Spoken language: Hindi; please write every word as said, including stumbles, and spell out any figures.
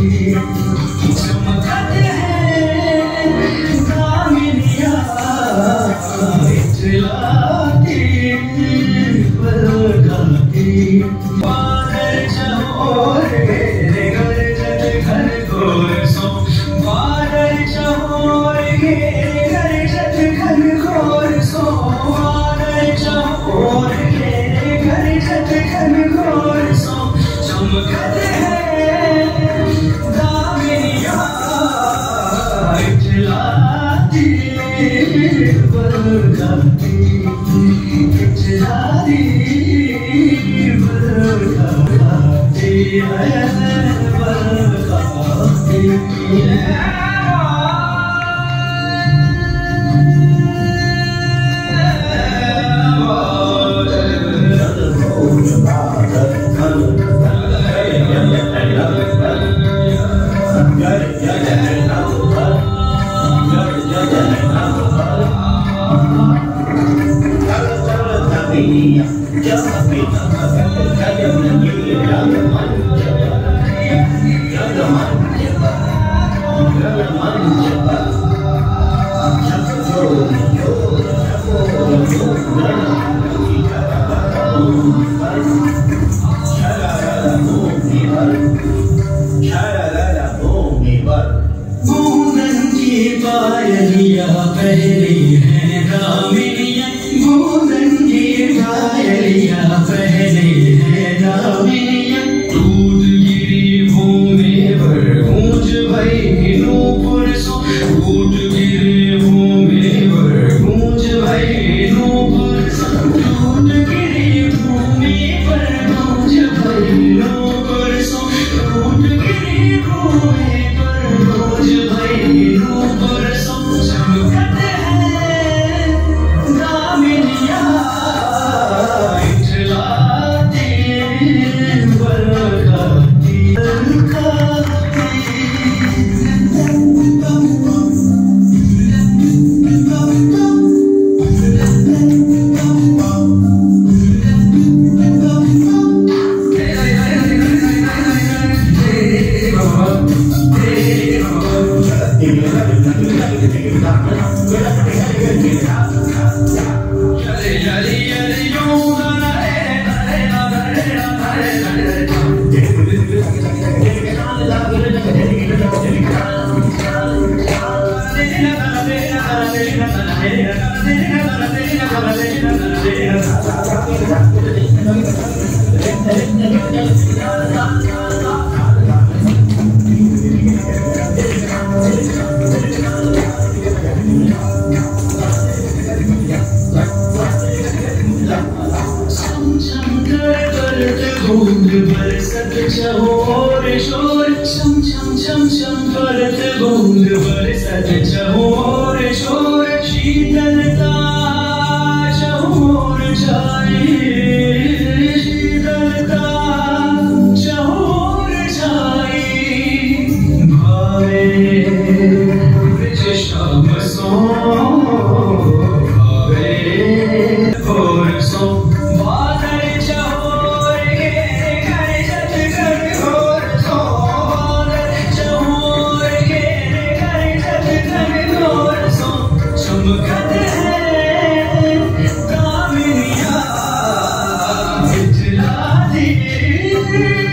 चमकते हैं दामिनिया इतलाती बरकाती बादल चहोर घेरे गरजत घर घोर सो बादल चहोर घेरे गरजत घर घोर सो बादल चहोर घेरे गरजत घर घोर सो चमकते हैं दामिनिया इतलाती बरकाती इतलाती बरकाती है बरकाती बूंदन की पायलिया पहली है दामिनिया बूंदन की पायलिया पहली है दामिनिया दूध गिरी भूमि पर गूंज भई नूपुर सो दूध गिरी भूमि पर गूंज भई नूपुर सो दूध गिरी भूमि पर गूंज भई नूपुर सो दूध गिरी भूमि गूंज भई नूपुर सो चमकते हैं दामिनिया इतलाती बरकाती बूंद बरसत चहोर शोर छम छम छम छम परत बूंद बरसत चहोर शोर शीतलता चहोर छाई शीतलता चहोर छाई भावे ब्रज श्याम सो भावे घोर सो बादल चहोर घेरे गरजत घर घोर सो बादल चहोर घेरे गरजत घर घोर सो चमकते हैं दामिनिया इतलाती